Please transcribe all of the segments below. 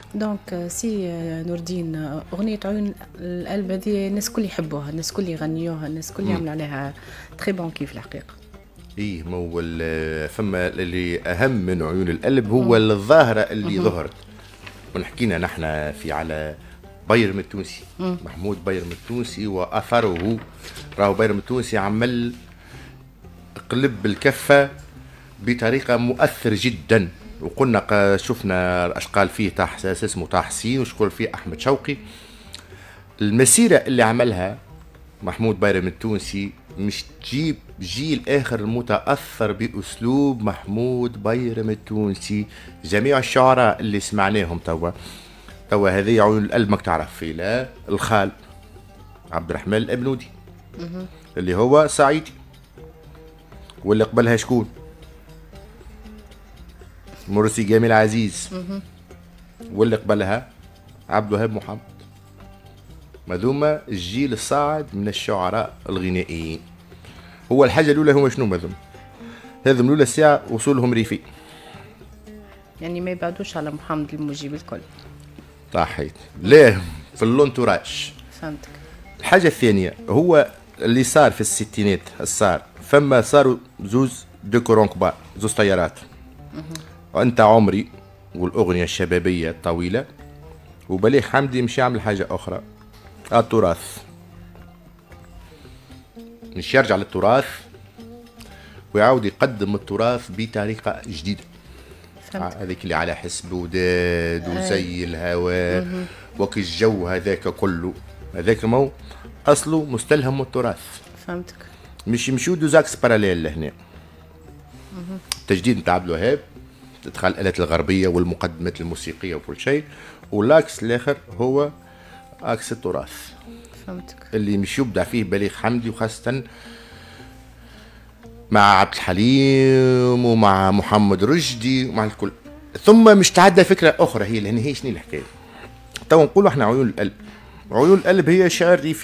دونك سي نور الدين، اغنيه عيون القلب هذه الناس الكل يحبوها، الناس الكل يغنيوها، الناس الكل يعملوا عليها تري بون كيف الحقيقه. ايه، ما هو فما اللي اهم من عيون القلب هو الظاهره اللي ظهرت. ونحكينا نحن في على بيرم التونسي، محمود بيرم التونسي واثره. راهو بيرم التونسي عمل قلب الكفه بطريقه مؤثر جدا، وقلنا شفنا اش قال فيه اسمه طه حسين، وشكون فيه احمد شوقي. المسيره اللي عملها محمود بيرم التونسي مش تجيب جيل اخر متاثر باسلوب محمود بيرم التونسي. جميع الشعراء اللي سمعناهم توا هذه عيون القلب ماك تعرف في لا الخال عبد الرحمن الابنودي اللي هو صعيدي، واللي قبلها شكون؟ مرسي جميل عزيز، واللي قبلها عبد الوهاب محمد. مذوما الجيل الصاعد من الشعراء الغنائيين. هو الحاجة الأولى هو شنو مذوم؟ هذم الأولى الساعة وصولهم ريفي، يعني ما يبعدوش على محمد المجيب الكل. صحيت، ليه في اللونتوراج. فهمتك. الحاجة الثانية هو اللي صار في الستينات، فما صاروا زوز ديكورون كبار، زوز طيارات. وأنت عمري والأغنية الشبابية الطويلة، وبليغ حمدي مش يعمل حاجة أخرى، التراث. مش يرجع للتراث ويعاود يقدم التراث بطريقة جديدة. هذيك اللي على حسب وداد وزي الهواء وكي الجو هذاك كله، هذاك مو أصله مستلهم من التراث. فهمتك. مش يمشيو دوزاكس باراليل لهنا. التجديد نتاع عبد الوهاب تدخل الآلات الغربية والمقدمات الموسيقية وكل شيء، والاكس الاخر هو اكس التراث. فهمتك. اللي مش يبدع فيه بليغ حمدي، وخاصة مع عبد الحليم ومع محمد رشدي ومع الكل. ثم مش تعدى فكرة أخرى هي لأن هي شنو الحكاية. تو نقولوا احنا عيون القلب. عيون القلب هي شعر ريفي.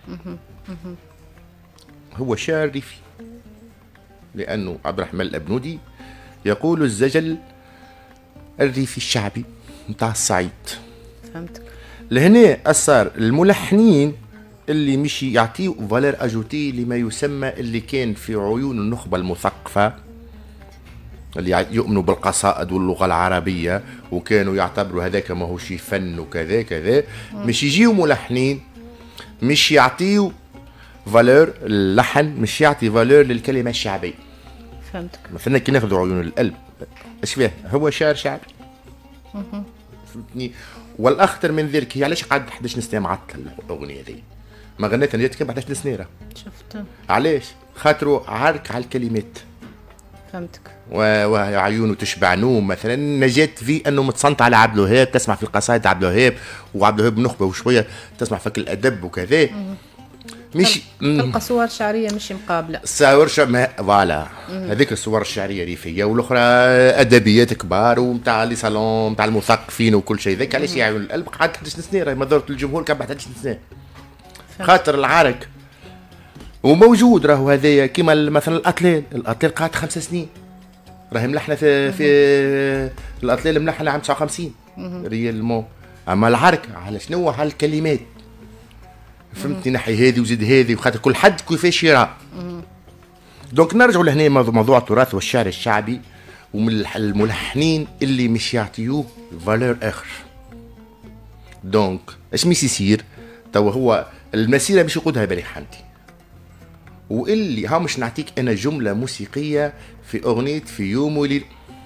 هو شعر ريفي لأنه عبد الرحمن الأبنودي يقول الزجل الريفي الشعبي متاع الصعيد. فهمتك. لهنا صار الملحنين اللي مش يعطيوا فالير اجوتي لما يسمى اللي كان في عيون النخبة المثقفة اللي يؤمنوا بالقصائد واللغة العربية وكانوا يعتبروا هذاك ما هو شي فن وكذا كذا، مش يجيوا ملحنين مش يعطيوا فالير اللحن، مش يعطي فالير للكلمة الشعبية. فهمتك. مثلا كي ناخذوا عيون القلب ايش فيه؟ هو شعر شعبي. فهمتني؟ والاخطر من ذلك هي علاش قعد 11 سنه معطل الاغنيه ذي؟ ما غنيتها نيتك ب 11 سنه. شفت علاش؟ خاطرو عارك على الكلمات. فهمتك. وعيونه تشبع نوم مثلا، نجات في انه متصنت على عبد الوهاب، تسمع في القصائد عبد الوهاب، وعبد الوهاب نخبه وشويه تسمع فك الادب وكذا. مش تلقى صور شعريه مش مقابله. صور فوالا هذيك الصور الشعريه ريفيه، والاخرى ادبيات كبار ومتاع لي صالون متاع المثقفين وكل شيء. ذاك علاش يعمل القلب قعد 11 سنه راهي مضرة الجمهور كان بعد 11 سنه خاطر العرك وموجود. راهو هذايا كيما مثلا الاطلال قعد 5 سنين راهي ملحنه في الاطلال ملحنه عام 59 ريال مو. اما العرك على شنو؟ على الكلمات. فهمتني؟ نحي هذه وزيد هذه، وخاطر كل حد كيفاش يرى. دونك نرجعوا لهنا موضوع التراث والشعر الشعبي ومن الملحنين اللي مش يعطيوه فالور اخر. دونك اش مش يصير؟ توا هو المسيره باش يقودها بليغ حمدي، واللي ها مش نعطيك انا جمله موسيقيه في اغنيه في يوم وليل.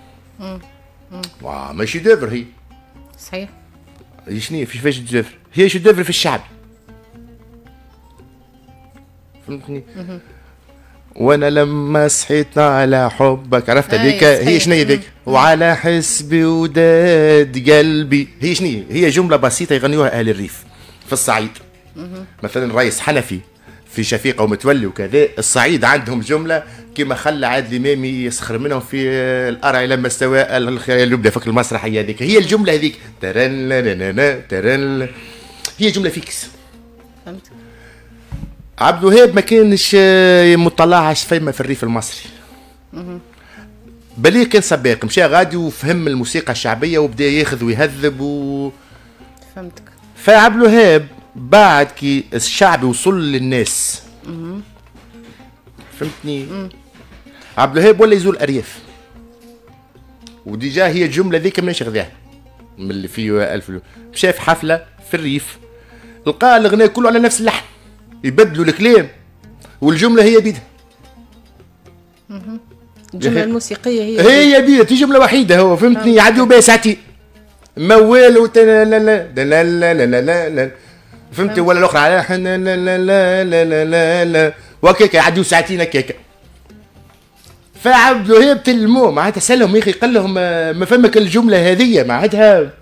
ماشي دافر هي. صحيح. هي شنو فيش دافر؟ هي شو دافر في الشعب. فهمتني؟ وانا لما صحيت على حبك، عرفت هذيك هي شنو هذيك؟ وعلى حسبي وداد قلبي. هي شنو؟ هي جمله بسيطه يغنيوها اهل الريف في الصعيد. مثلا الرئيس حنفي في شفيقه ومتولي وكذا، الصعيد عندهم جمله كما خلى عادل امام يسخر منهم في القرع لما استوى الخيال يبدا فك المسرحيه هذيك. هي الجمله هذيك ترن هي جمله فيكس. فهمت. عبد الوهاب ما كانش مطلع على فيما في الريف المصري. بليه كان سباق مشى غادي وفهم الموسيقى الشعبيه وبدا ياخذ ويهذب فهمتك. فعبد الوهاب بعد كي الشعب وصل للناس فهمتني. عبد الوهاب ولا يزول ارياف، وديجا هي الجمله ذيك مانيش خذاها من اللي فيه الف مشى في حفله في الريف لقى الغناء كله على نفس اللحن، يبدلوا الكلام والجمله هي بيدها. الجمله الموسيقيه هي بيدها في جمله وحيده هو فهمتني، يعدوا بها ساعتين موال لا لا لا لا لا لا لا فهمتي، ولا الاخرى على لا لا لا لا لا لا لا وهكاك يعدوا ساعتين هكاك. فعبد الوهاب تلموه معناتها سالهم يا اخي قال لهم ما فمك الجمله هذه معناتها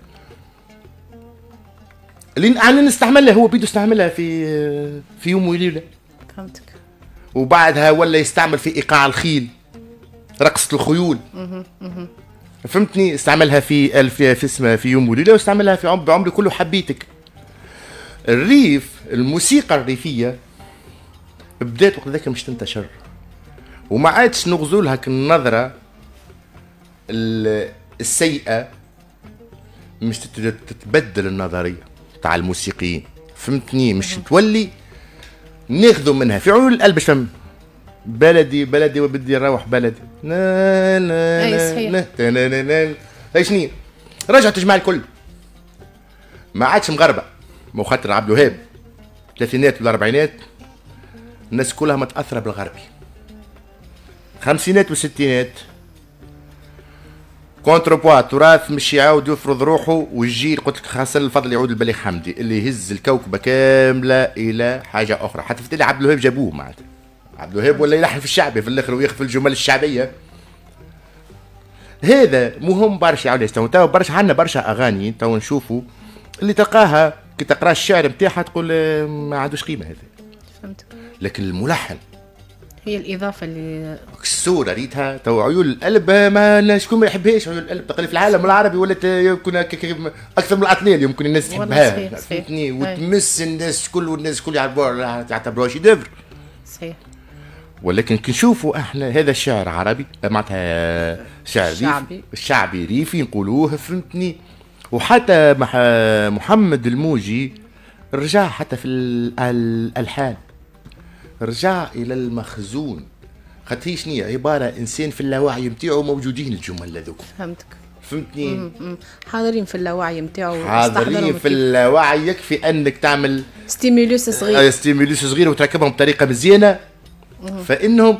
اللي انا نستعملها هو بيدو استعملها في يوم وليله. فهمتك. وبعدها ولا يستعمل في ايقاع الخيل رقصه الخيول. فهمتني، استعملها في اسمها في يوم وليله، واستعملها في بعمري كله حبيتك. الريف الموسيقى الريفيه بدات وقت ذاك مش تنتشر، وما عادش نغزو لها النظره السيئه، مش تتبدل النظريه تاع الموسيقيين فهمتني، مش تولي ناخذوا منها في عيون القلب. فهم بلدي بلدي وبدي نروح بلدي لا لا لا اي شنو رجعت تجمع الكل، ما عادش مغربه. مو خاطر عبد الوهاب الثلاثينات والاربعينات الناس كلها متاثره بالغربي، خمسينات والستينات كونتر بوا تراث مش يعاود يفرض روحه، والجيل قلت لك خاصة الفضل يعود لبليغ حمدي اللي يهز الكوكبه كامله الى حاجه اخرى. حتى في عبد الوهاب جابوه معناتها عبد الوهاب ولا يلحن في الشعبي في الاخر ويخفي الجمل الشعبيه. هذا مهم برشا عاود تو برشا عندنا برشا اغاني تو نشوفوا اللي تلقاها كي تقرا الشعر نتاعها تقول ما عندوش قيمه هذا. فهمتك. لكن الملحن هي الاضافه اللي الصوره ريتها تو عيون القلب ما شكون ما يحبهاش عيون القلب تقريبا في العالم العربي ولات يمكن اكثر من الاطلال يمكن الناس تحبها فهمتني، وتمس الناس الكل والناس الكل يعتبروها شي ديفر. صحيح. ولكن كي نشوفوا احنا هذا الشعر عربي معناتها شعر شعبي الشعبي ريفي نقولوه فهمتني. وحتى محمد الموجي رجع حتى في الالحان رجع الى المخزون، خاطر هي شنو عباره انسان في اللاوعي نتاعو موجودين الجمل هذوك. فهمتك. فهمتني. حاضرين في اللاوعي نتاعو، حاضرين في اللاوعي، يكفي انك تعمل ستيمولوس صغير ستيمولوس صغير وتركبهم بطريقه مزيانه فانهم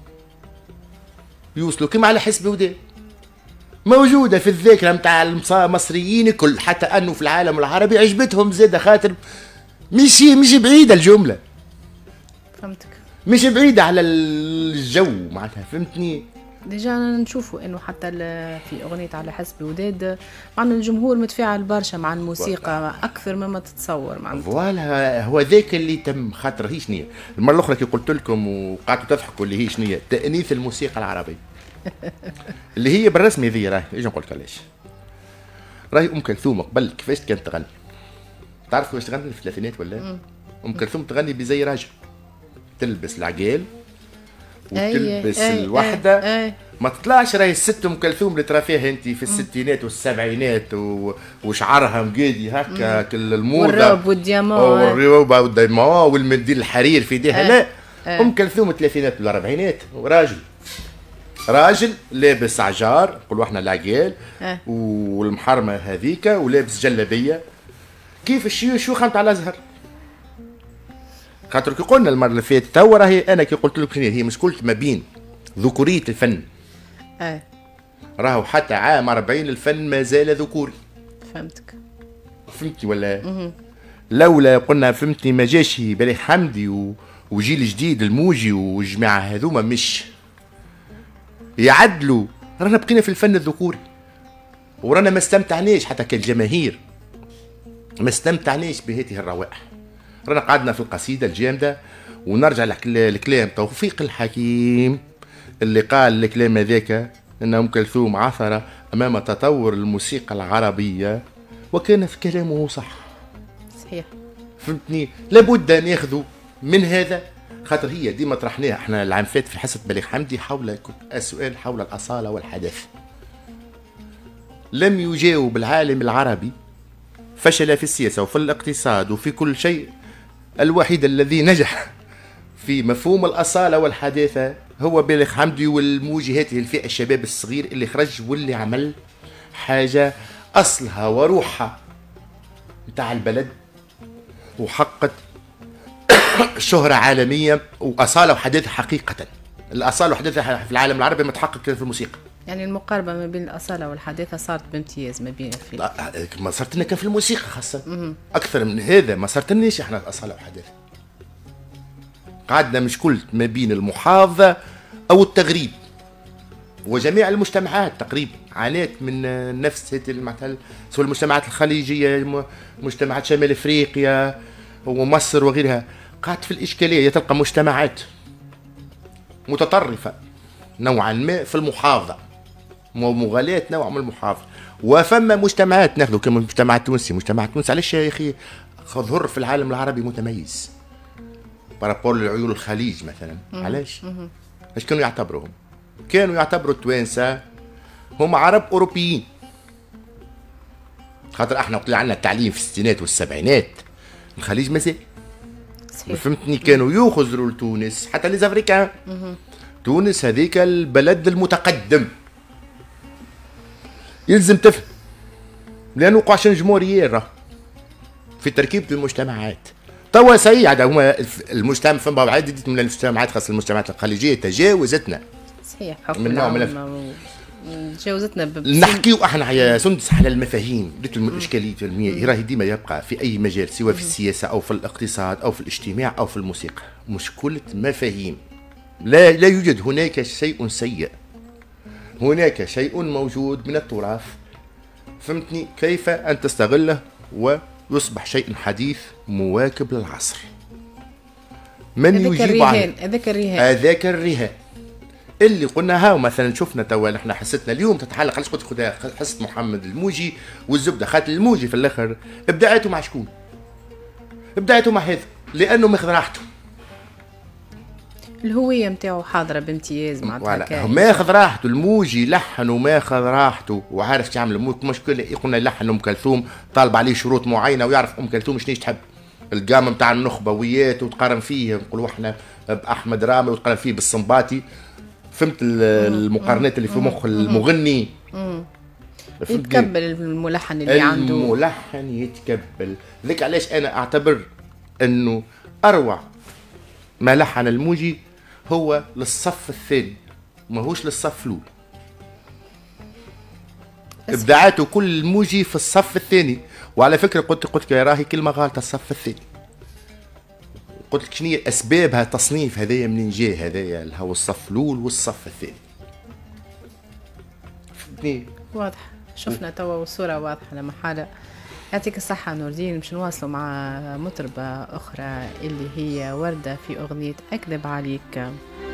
يوصلوا كما على حسب ودان موجوده في الذاكره نتاع المصريين الكل، حتى انه في العالم العربي عجبتهم زاده خاطر مش بعيده الجمله. فهمتك. مش بعيده على الجو معناتها فهمتني. ديجا نشوفوا انه حتى في اغنيه على حسب وداد معناها الجمهور متفاعل برشا مع الموسيقى اكثر مما تتصور معناتها. فوالا هو ذاك اللي تم خاطر هي شنية المره الاخرى كي قلت لكم وقعدتوا تضحكوا اللي هي شنية تانيث الموسيقى العربيه اللي هي بالرسمي ذي راهي ايش نقول لك علاش راهي ام كلثوم قبل كيفاش كانت تغني تعرف كيفاش تغني في الثلاثينات ولا ام كلثوم تغني بزي راجل تلبس العقال وتلبس الوحده ما تطلعش راهي الست ام كلثوم اللي ترى فيها انت في الستينات والسبعينات وشعرها مقيدي هكا الموضه والروب والديامون والديامون والمنديل الحرير في ايديها لا ام كلثوم الثلاثينات والاربعينات راجل لابس عجار نقولوا احنا العقال والمحرمه هذيك ولابس جلابيه كيف الشيوخ على الازهر. خاطر كي قلنا المره اللي فاتت تو راهي انا كي قلت لك هي مشكلة ما بين ذكوريه الفن راهو حتى عام 40 الفن ما زال ذكوري. فهمتي ولا لولا قلنا فهمتني ما جاش بليغ حمدي وجيل جديد الموجي والجماعه هذوما مش يعدلوا رانا بقينا في الفن الذكوري ورانا ما استمتعناش حتى كالجماهير ما استمتعناش بهذه الروائح. رانا قعدنا في القصيده الجامده ونرجع لكلام توفيق الحكيم اللي قال الكلام هذاك ان ام كلثوم عثر امام تطور الموسيقى العربيه وكان في كلامه صح. صحيح. فهمتني لابد ان ياخذوا من هذا خاطر هي ديما طرحناها احنا العام فات في حصه بليغ حمدي حول السؤال حول الاصاله والحداثه. لم يجاوب العالم العربي، فشل في السياسه وفي الاقتصاد وفي كل شيء. الوحيد الذي نجح في مفهوم الاصاله والحداثه هو بليغ حمدي والموجي، هذه الفئه الشباب الصغير اللي خرج واللي عمل حاجه اصلها وروحها نتاع البلد وحقت شهرة عالمية وأصالة وحداثة حقيقة. الأصالة والحداثة في العالم العربي متحقق في الموسيقى. يعني المقاربة ما بين الأصالة والحداثة صارت بامتياز ما بين ما صارت لنا كان في الموسيقى خاصة. أكثر من هذا ما صارت لناش احنا الأصالة والحداثة. قعدنا مشكلة ما بين المحافظة أو التغريب، وجميع المجتمعات تقريبا عانت من نفس مثلا سواء المجتمعات الخليجية، مجتمعات شمال افريقيا ومصر وغيرها. قعدت في الإشكالية تلقى مجتمعات متطرفة نوعا ما في المحافظة ومغالاة نوع من المحافظة، وفما مجتمعات ناخذوا كما المجتمع التونسي. مجتمع تونس علاش يا أخي ظهر في العالم العربي متميز بارابور لعيون الخليج مثلا؟ علاش؟ ايش كانوا يعتبروهم؟ كانوا يعتبروا التوانسة هم عرب أوروبيين، خاطر احنا وقت عندنا التعليم في الستينات والسبعينات الخليج مازال. فهمتني؟ كانوا يخزروا لتونس حتى لي افريكان. تونس هذيك البلد المتقدم، يلزم تفهم لانه وقعش جمهوريه في تركيبه المجتمعات. توا سيعد هما المجتمع فما عدة من المجتمعات خاصة المجتمعات الخليجية تجاوزتنا. صحيح من نوع من تجاوزتنا نحكيو احنا يا سندس على المفاهيم. قلت الاشكاليه العلميه راهي ديما يبقى في اي مجال سواء في السياسه او في الاقتصاد او في الاجتماع او في الموسيقى مشكله مفاهيم. لا يوجد هناك شيء سيء، هناك شيء موجود من التراث. فهمتني؟ كيف ان تستغله ويصبح شيء حديث مواكب للعصر. من يجيب عنه هذاك الرهان اللي قلنا هاو مثلا شفنا توا احنا حصتنا اليوم تتحلق. علاش قلت خذها حصه محمد الموجي والزبده؟ خاطر الموجي في الاخر ابداعته مع شكون؟ ابداعته مع هذا لانه ماخذ راحته، الهويه نتاعو حاضره بامتياز معناتها ماخذ راحته. الموجي لحن وماخذ راحته وعارف تعمل. مشكله قلنا يلحن ام كلثوم طالب عليه شروط معينه ويعرف ام كلثوم شنيش تحب. القام نتاع النخبويات وتقارن فيه نقولوا احنا باحمد رامي وتقارن فيه بالصنباطي. فهمت المقارنات اللي في مخ المغني؟ يتقبل الملحن اللي عنده، الملحن يتقبل. ذيك علاش انا اعتبر انه اروع ما لحن الموجي هو للصف الثاني ماهوش للصف الاول. ابداعاته كل الموجي في الصف الثاني. وعلى فكره قلت لك راهي كلمه غلطه الصف الثاني. قلت لك شنو اسبابها تصنيف هذايا منين جاي هذايا هو الصف الاول والصف الثاني. واضح شفنا توا والصوره واضحه لما حاله. يعطيك الصحة نور الدين. باش نواصلوا مع مطربة أخرى اللي هي وردة في أغنية أكذب عليك.